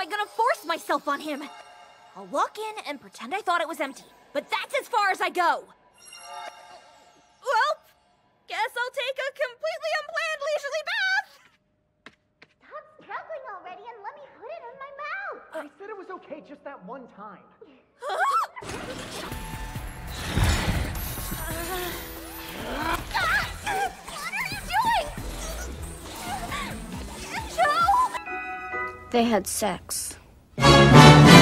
I gonna force myself on him? I'll walk in and pretend I thought it was empty, but that's as far as I go. Well, guess I'll take a completely unplanned leisurely bath. Stop struggling already and let me put it in my mouth. I said it was okay just that one time. What are you doing? Joe! They had sex.